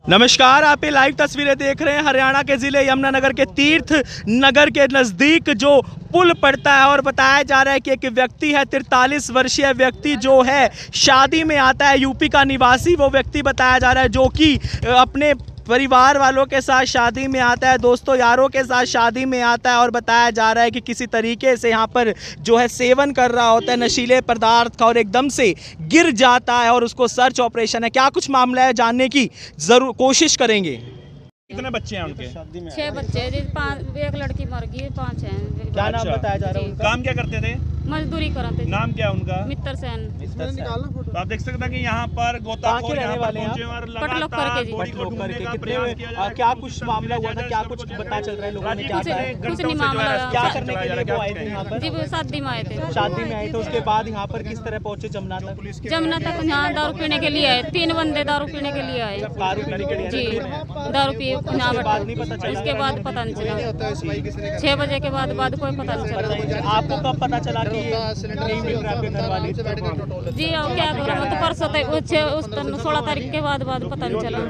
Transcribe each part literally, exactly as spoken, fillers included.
नमस्कार, आप ये लाइव तस्वीरें देख रहे हैं हरियाणा के ज़िले यमुनानगर के तीर्थ नगर के नज़दीक जो पुल पड़ता है और बताया जा रहा है कि एक व्यक्ति है, तिरतालीस वर्षीय व्यक्ति जो है शादी में आता है, यूपी का निवासी वो व्यक्ति बताया जा रहा है, जो कि अपने परिवार वालों के साथ शादी में आता है, दोस्तों यारों के साथ शादी में आता है और बताया जा रहा है कि किसी तरीके से यहाँ पर जो है सेवन कर रहा होता है नशीले पदार्थ का और एकदम से गिर जाता है और उसको सर्च ऑपरेशन है। क्या कुछ मामला है जानने की जरूर कोशिश करेंगे। कितने बच्चे हैं उनके? छह बच्चे, पांच एक लड़की मर गई, पांच हैं। क्या नाम बताया जा रहा है? काम क्या करते थे? मजदूरी करते थे। नाम क्या उनका? मित्र सेन। तो आप देख सकते हैं कि यहाँ पर गोताखोर यहाँ पर पहुंचे और लगातार बॉडी को ढूंढने का प्रयास किया जा रहा है। क्या कुछ मामला हुआ था? क्या कुछ पता चल रहा है? लोगों ने क्या कहा? कुछ नहीं मामला। क्या करने के लिए वो आए थे यहाँ पर? जी वो शादी में आए थे। शादी में आए थे, उसके बाद यहाँ पर किस तरह पहुंचे जमुना तक? जमुना तक यहाँ दारू पीने के लिए आए, तीन बंदे दारू पीने के लिए आए। दारू पीने के लिए? जी दारू पी यहाँ पर। इसके बाद पता नहीं चला, छह बजे के बाद बाद कोई पता नहीं चला। आपको कब पता चला कि नहीं मिल रहा आपके घर वाले? जी और क्या करो, मतलब परसों तक सोलह तारीख के बाद बाद पता नहीं चला।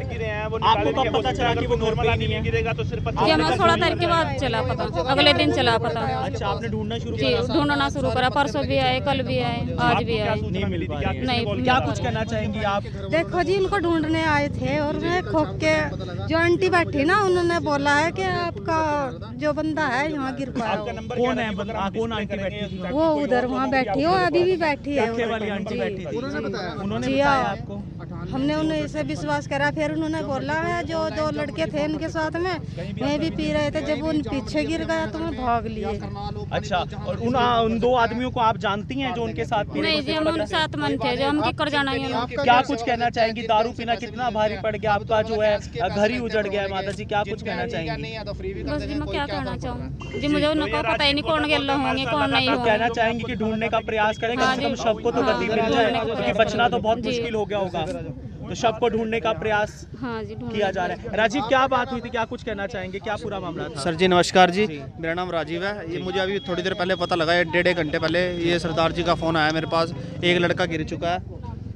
आपको कब पता चला कि वो घर पे नहीं है? गिरेगा तो सिर्फ जी हमें सोलह तारीख के बाद चला पता, अगले दिन चला पता। अच्छा, आपने ढूंढना शुरू जी ढूंढना शुरू करा, परसों भी आए, कल भी आए, आज भी आए, नहीं मिली। नहीं। क्या कुछ कहना चाहेंगी आप? देखो जी, उनको ढूंढने आए थे और मैं खोक के जो आंटी बैठी ना, उन्होंने बोला है कि आपका जो बंदा है यहाँ गिर पाया। कौन है बंदा? कौन आंटी बैठी थी? वो उधर वहाँ बैठी हो, अभी भी बैठी है रखे वाली आंटी बैठी थी। उन्होंने जी बताया हाँ। आपको? हमने उन्हें इसे विश्वास करा, फिर उन्होंने बोला है जो दो लड़के थे उनके साथ में, मैं भी पी रहे थे, जब उन पीछे गिर गया तो मैं भाग लिए। अच्छा, और उन उन दो आदमियों को आप जानती हैं जो उनके साथ पी रहे नहीं जी हम उन साथ मन थे, जो हम किकर जाना है। क्या कुछ कहना चाहेंगी? दारू पीना कितना भारी पड़ गया आपका, जो है घर ही उजड़ गया है माता जी, क्या कुछ कहना चाहेंगी? बस जी मैं क्या कहना चाहूँ जी, मुझे उनको पता ही नहीं कौन गेल होंगे कौन नहीं होंगे। कहना चाहेंगी कि ढूंढने का प्रयास करें, कम से कम शव को तो गति मिल जाए, क्योंकि बचना तो बहुत मुश्किल हो गया होगा, तो शव को ढूंढने का प्रयास हाँ जी किया जा रहा है। राजीव, क्या बात हुई थी? क्या कुछ कहना चाहेंगे? क्या पूरा मामला था? सर जी नमस्कार जी, मेरा नाम राजीव है। ये मुझे अभी थोड़ी देर पहले पता लगा है, डेढ़ एक घंटे पहले ये सरदार जी का फ़ोन आया मेरे पास, एक लड़का गिर चुका है।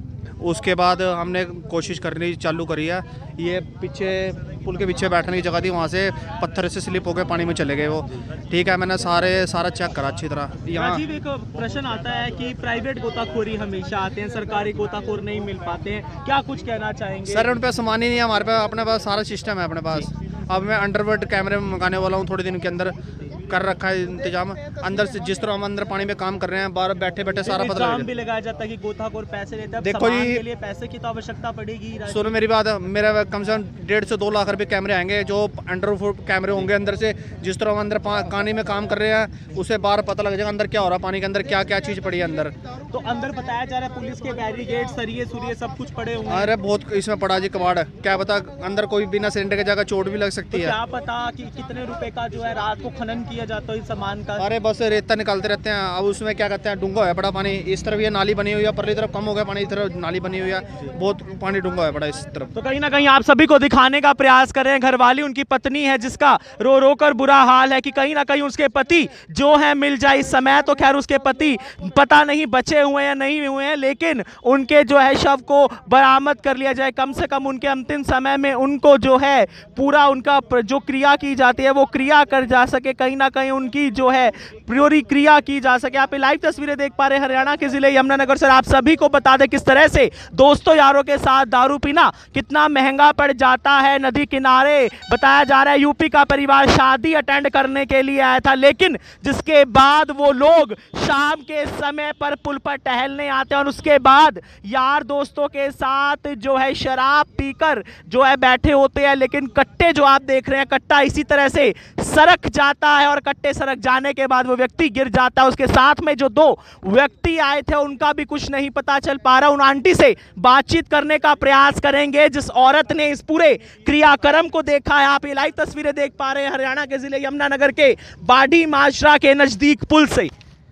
उसके बाद हमने कोशिश करनी चालू करी है, ये पीछे पुल के पीछे बैठने की जगह थी, वहाँ से पत्थर से स्लिप होकर पानी में चले गए वो। ठीक है, मैंने सारे सारा चेक करा अच्छी तरह। यहाँ राजीव, एक प्रश्न आता है कि प्राइवेट गोताखोरी हमेशा आते हैं, सरकारी गोताखोर नहीं मिल पाते हैं, क्या कुछ कहना चाहेंगे? सर उन पर सामान ही नहीं है हमारे पास, अपने पास सारा सिस्टम है अपने पास। अब मैं अंडरवर्ल्ड कैमरे मंगाने वाला हूँ, थोड़े दिन के अंदर कर रखा है इंतजाम। अंदर से जिस तरह हम अंदर पानी में काम कर रहे हैं, बाहर बैठे बैठे सारा पता लगा भी लगाया जाता है कि गोताखोर पैसे लेते हैं। देखो जी, के लिए पैसे की तो आवश्यकता पड़ेगी। सुनो मेरी बात, मेरा कम से कम डेढ़ से दो लाख रुपए कैमरे आएंगे, जो अंडरफुट कैमरे होंगे अंदर से। जिस तरह हम अंदर पानी में काम कर रहे हैं, उससे बाहर पता लग जाएगा अंदर क्या हो रहा है, पानी के अंदर क्या क्या चीज़ पड़ी है अंदर। तो अंदर बताया जा रहा है पुलिस के बैरिकेड, सरिये सुरिये सब कुछ पड़े हुए हैं। अरे बहुत इसमें पड़ा जी कबाड़, क्या पता अंदर कोई बिना सिलेंडर के जगह चोट भी लग सकती है। क्या पता कि कितने रुपए का जो है रात को खनन किया जाता है इस सामान का? अरे बस रेता निकालते रहते हैं। अब उसमें क्या कहते हैं, डूंगा है बड़ा पानी। इस तरफ ये नाली बनी हुई है, परली तरफ कम हो गया पानी, इस तरफ नाली बनी हुई है, बहुत पानी डूंगा है बड़ा इस तरफ। तो कहीं ना कहीं आप सभी को दिखाने का प्रयास कर रहे हैं, घरवाली उनकी पत्नी है जिसका रो रो कर बुरा हाल है कि कहीं ना कहीं उसके पति जो है मिल जाए। इस समय तो खैर उसके पति पता नहीं बचे हुए हैं या नहीं हुए हैं, लेकिन उनके जो है शव को बरामद कर लिया जाए। कम से कम उनके अंतिम समय में उनको जो है पूरा उनका जो क्रिया की जाती है वो क्रिया कर जा सके, कहीं ना कहीं उनकी जो है पूरी क्रिया की जा सके। आप लाइव तस्वीरें देख पा रहे हैं हरियाणा के जिले यमुनानगर से। आप सभी को बता दें किस तरह से दोस्तों यारों के साथ दारू पीना कितना महंगा पड़ जाता है। नदी किनारे बताया जा रहा है यूपी का परिवार शादी अटेंड करने के लिए आया था, लेकिन जिसके बाद वो लोग शाम के समय पर पुल पर टहलने आते हैं और उसके बाद यार दोस्तों के साथ जो है शराब पीकर जो है बैठे होते हैं, लेकिन कट्टे जो आप देख रहे हैं, कट्टा इसी तरह से सरक जाता है और कट्टे सरक जाने के बाद वो व्यक्ति गिर जाता है। उसके साथ में जो दो व्यक्ति आए थे उनका भी कुछ नहीं पता चल पा रहा। उन आंटी से बातचीत करने का प्रयास करेंगे जिस औरत ने इस पूरे क्रियाक्रम को देखा है। आप ये लाइव तस्वीरें देख पा रहे हैं हरियाणा के जिले यमुनानगर के बाड़ी माजरा के नजदीक पुल से।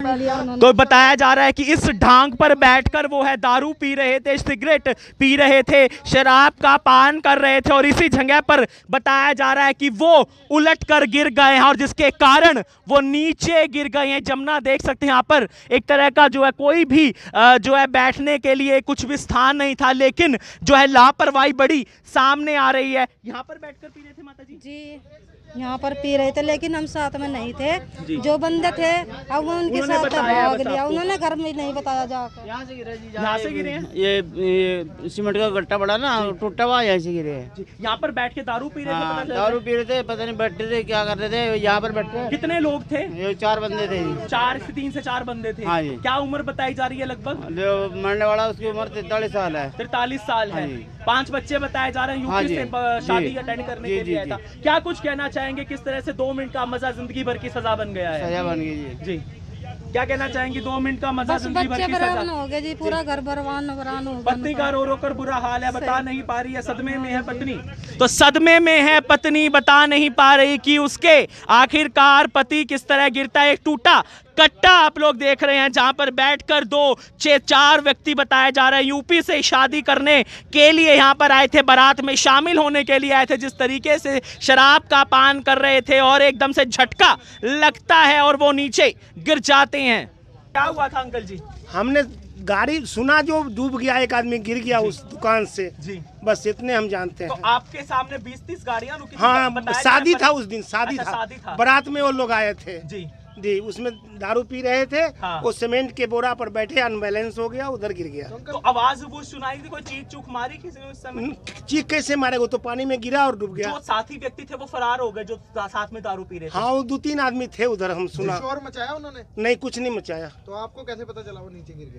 तो बताया जा रहा है कि इस ढांग पर बैठकर वो है दारू पी रहे थे, सिगरेट पी रहे थे, शराब का पान कर रहे थे और इसी जगह पर बताया जा रहा है कि वो उलट कर गिर गए हैं और जिसके कारण वो नीचे गिर गए हैं। जमुना देख सकते हैं यहाँ पर एक तरह का जो है कोई भी जो है बैठने के लिए कुछ भी स्थान नहीं था, लेकिन जो है लापरवाही बड़ी सामने आ रही है। यहाँ पर बैठकर पी रहे थे माता जी? जी यहाँ पर पी रहे थे, लेकिन हम साथ में नहीं थे। जो बंदे थे अब वो उनके साथ भाग लिया, उन्होंने घर में नहीं बताया जाकर। यहाँ से गिरे जी, यहाँ से गिरे हैं। ये, ये सीमेंट का गट्टा बड़ा ना टूटा हुआ, यहाँ से गिरे हैं। यहाँ पर बैठ के दारू पी रहे थे? हाँ, दारू पी रहे थे, पता नहीं बैठे थे क्या कर रहे थे, यहाँ पर बैठे। कितने लोग थे? ये चार बंदे थे। चार से तीन से चार बंदे थे। हाँ जी। क्या उम्र बताई जा रही है? लगभग जो मरने वाला उसकी उम्र तैतालीस साल है। तैतालीस साल है। पांच बच्चे बताए जा रहे हैं, यूपी से शादी अटेंड करने के लिए आया था। क्या कुछ कहना चाहेंगे, किस तरह से दो मिनट का मजा जिंदगी भर की सजा बन गया है? सजा बन गई जी, क्या कहना चाहेंगे? दो मिनट का मजा जिंदगी भर की सजा हो गया जी, पूरा घर बर्बाद बरान हो गया। पत्नी का रो रो कर बुरा हाल है, बता नहीं पा रही है, सदमे में है पत्नी। तो सदमे में है पत्नी, बता नहीं पा रही कि उसके आखिरकार पति किस तरह गिरता है। एक टूटा कट्टा आप लोग देख रहे हैं जहां पर बैठकर दो छह चार व्यक्ति बताया जा रहा है यूपी से शादी करने के लिए यहाँ पर आए थे, बारात में शामिल होने के लिए आए थे। जिस तरीके से शराब का पान कर रहे थे और एकदम से झटका लगता है और वो नीचे गिर जाते हैं। क्या हुआ था अंकल जी? हमने गाड़ी सुना जो डूब गया, एक आदमी गिर गया उस दुकान से जी, बस इतने हम जानते हैं। तो आपके सामने बीस तीस गाड़ियां रुकी? हाँ, शादी था उस दिन, शादी अच्छा, था, शादी था। बारात में वो लोग आए थे जी जी, उसमें दारू पी रहे थे। हाँ। वो सीमेंट के बोरा पर बैठे, अनबैलेंस हो गया, उधर गिर गया। तो आवाज वो सुनाई थी, कोई चीख चूख मारी किसी ने उस समय? चीख कैसे मारेगा, तो पानी में गिरा और डूब गया। जो साथी व्यक्ति थे वो फरार हो गए, जो साथ में दारू पी रहे थे? हाँ, वो दो तीन आदमी थे उधर, हम सुना। शोर मचाया उन्होंने? नहीं, कुछ नहीं मचाया। तो आपको कैसे पता चला वो नीचे गिर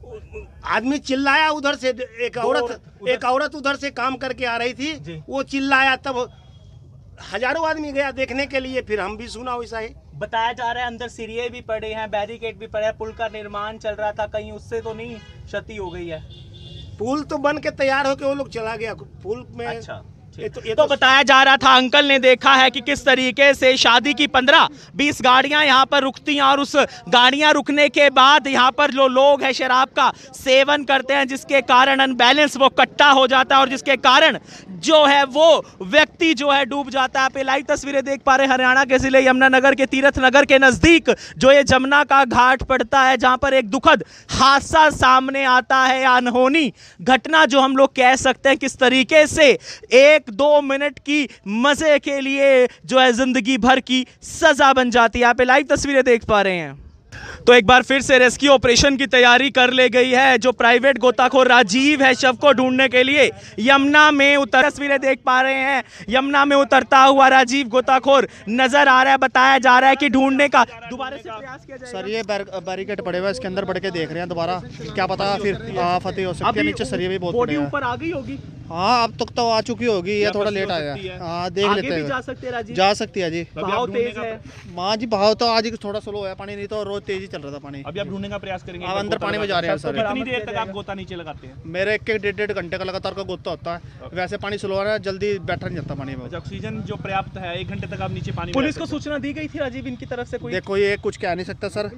गया? आदमी चिल्लाया उधर से, एक औरत एक औरत उधर से काम करके आ रही थी, वो चिल्लाया, तब हजारों आदमी गया देखने के लिए, फिर हम भी सुना वैसा ही। बताया जा रहा है अंदर सिरिये भी पड़े हैं, बैरिकेड भी पड़े हैं, पुल का निर्माण चल रहा था, कहीं उससे तो नहीं क्षति हो गई है? पुल तो बन के तैयार होके वो लोग चला गया पुल में। अच्छा, ये तो, ये तो, तो बताया जा रहा था, अंकल ने देखा है कि किस तरीके से शादी की पंद्रह बीस गाड़ियां यहाँ पर रुकती हैं और उस गाड़ियां रुकने के बाद यहाँ पर जो लोग हैं शराब का सेवन करते हैं, जिसके कारण अनबैलेंस वो कट्टा हो जाता है और जिसके कारण जो है वो व्यक्ति जो है डूब जाता है। आप लाइव तस्वीरें देख पा रहे हैं हरियाणा के जिले यमुनानगर के तीरथ नगर के नजदीक जो ये जमुना का घाट पड़ता है, जहां पर एक दुखद हादसा सामने आता है, अनहोनी घटना जो हम लोग कह सकते हैं। किस तरीके से एक दो मिनट की मजे के लिए जो है जिंदगी भर की सजा बन जाती है। आप लाइव तस्वीरें देख पा रहे हैं। तो एक बार फिर से रेस्क्यू ऑपरेशन की तैयारी कर ले गई है। जो प्राइवेट गोताखोर राजीव है शव को ढूंढने के लिए यमुना में उतर, तस्वीरें देख पा रहे हैं, यमुना में उतरता हुआ राजीव गोताखोर नजर आ रहा है। बताया जा रहा है कि ढूंढने का दोबारा से प्रयास किया जाएगा। सर ये बैरिकेड पड़े हुए, इसके अंदर बढ़ के देख रहे हैं दोबारा, क्या पता फिर आफत हो सकती है। नीचे सरिये भी बहुत बॉडी ऊपर आ गई होगी। हाँ, अब तक तो आ चुकी होगी, ये थोड़ा लेट आया। हाँ, देख लेते हैं। जा सकते हैं राजीव? जा सकती है जी, बहाव तेज है। माँ जी बहाव तो आज थोड़ा स्लो है, पानी नहीं तो रोज तेजी चल रहा था पानी। अभी आप ढूंढने का प्रयास करेंगे? आप अंदर पानी में जा रहे हैं सर। कितनी देर तक आप गोता नीचे लगाते हैं? मेरे एक एक डेढ़ डेढ़ घंटे का लगातार का गोता होता है। वैसे पानी स्लो है, जल्दी बैठा नहीं जाता पानी में। ऑक्सीजन जो पर्याप्त है, एक घंटे तक आप नीचे पानी। पुलिस को सूचना दी गई थी राजीव इनकी तरफ से? कोई देखो ये कुछ कह नहीं सकता सर।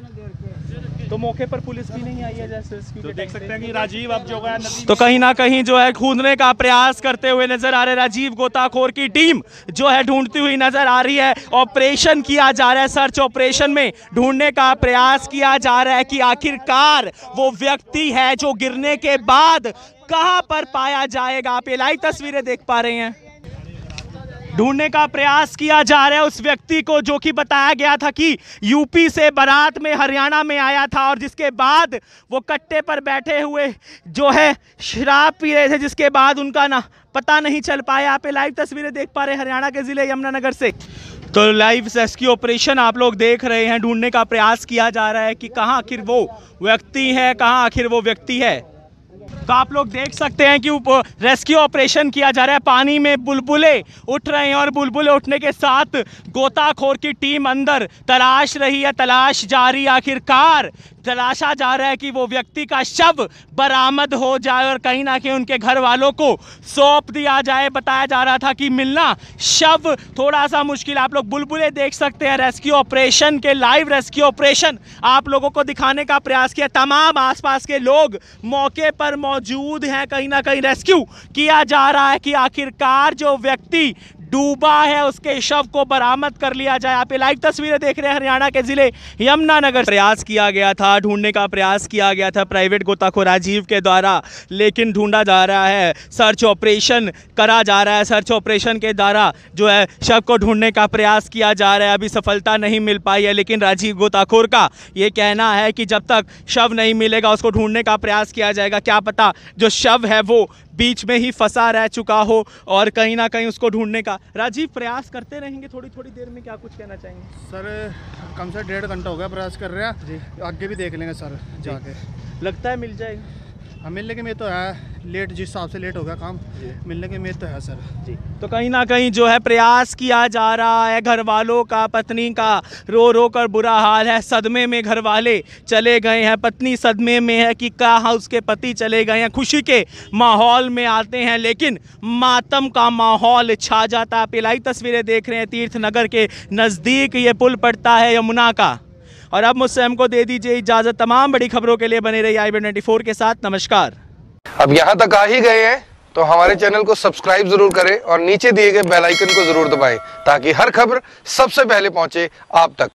तो मौके पर पुलिस भी नहीं आई है जैसे तो देख सकते हैं कि राजीव अब जो है तो कहीं ना कहीं जो है ढूंढने का प्रयास करते हुए नजर आ रहे। राजीव गोताखोर की टीम जो है ढूंढती हुई नजर आ रही है। ऑपरेशन किया जा रहा है, सर्च ऑपरेशन में ढूंढने का प्रयास किया जा रहा है कि आखिरकार वो व्यक्ति है जो गिरने के बाद कहां पर पाया जाएगा। आप ये लाइव तस्वीरें देख पा रहे हैं। ढूंढने का प्रयास किया जा रहा है उस व्यक्ति को जो कि बताया गया था कि यूपी से बारात में हरियाणा में आया था और जिसके बाद वो कट्टे पर बैठे हुए जो है शराब पी रहे थे, जिसके बाद उनका ना पता नहीं चल पाया। आप लाइव तस्वीरें देख पा रहे हैं हरियाणा के जिले यमुनानगर से। तो लाइव रेस्क्यू ऑपरेशन आप लोग देख रहे हैं। ढूंढने का प्रयास किया जा रहा है कि कहां आखिर वो व्यक्ति है, कहां आखिर वो व्यक्ति है। तो आप लोग देख सकते हैं कि रेस्क्यू ऑपरेशन किया जा रहा है। पानी में बुलबुले उठ रहे हैं और बुलबुले उठने के साथ गोताखोर की टीम अंदर तलाश रही है। तलाश जारी, आखिरकार तलाशा जा रहा है कि वो व्यक्ति का शव बरामद हो जाए और कहीं ना कहीं उनके घर वालों को सौंप दिया जाए। बताया जा रहा था कि मिलना शव थोड़ा सा मुश्किल। आप लोग बुलबुले देख सकते हैं। रेस्क्यू ऑपरेशन के लाइव रेस्क्यू ऑपरेशन आप लोगों को दिखाने का प्रयास किया। तमाम आसपास के लोग मौके पर मौजूद हैं। कहीं ना कहीं रेस्क्यू किया जा रहा है कि आखिरकार जो व्यक्ति डूबा है उसके शव को बरामद कर लिया जाए। आप ये लाइव तस्वीरें देख रहे हैं हरियाणा के जिले यमुनानगर। प्रयास किया गया था, ढूंढने का प्रयास किया गया था प्राइवेट गोताखोर राजीव के द्वारा, लेकिन ढूंढा जा रहा है, सर्च ऑपरेशन करा जा रहा है। सर्च ऑपरेशन के द्वारा जो है शव को ढूंढने का प्रयास किया जा रहा है। अभी सफलता नहीं मिल पाई है, लेकिन राजीव गोताखोर का ये कहना है कि जब तक शव नहीं मिलेगा उसको ढूंढने का प्रयास किया जाएगा। क्या पता जो शव है वो बीच में ही फंसा रह चुका हो और कहीं ना कहीं उसको ढूंढने का राजीव प्रयास करते रहेंगे। थोड़ी थोड़ी देर में क्या कुछ कहना चाहेंगे? सर कम से डेढ़ घंटा हो गया प्रयास कर रहे हैं जी, आगे भी देख लेंगे सर जाके। लगता है मिल जाएगा? हाँ मिलने की उम्मीद तो है, लेट जिस हिसाब से लेट हो गया काम, मिलने की उम्मीद तो है सर जी। तो कहीं ना कहीं जो है प्रयास किया जा रहा है। घर वालों का, पत्नी का रो रो कर बुरा हाल है। सदमे में घर वाले चले गए हैं, पत्नी सदमे में है कि कहाँ उसके पति चले गए हैं। खुशी के माहौल में आते हैं लेकिन मातम का माहौल छा जाता है। आप लाइव तस्वीरें देख रहे हैं, तीर्थनगर के नज़दीक ये पुल पड़ता है यमुना का। और अब मुझसे हमको दे दीजिए इजाज़त। तमाम बड़ी खबरों के लिए बने रहिए आई बी ट्वेंटी फोर के साथ। नमस्कार। अब यहाँ तक आ ही गए हैं तो हमारे चैनल को सब्सक्राइब जरूर करें और नीचे दिए गए बेल आइकन को जरूर दबाएं ताकि हर खबर सबसे पहले पहुंचे आप तक।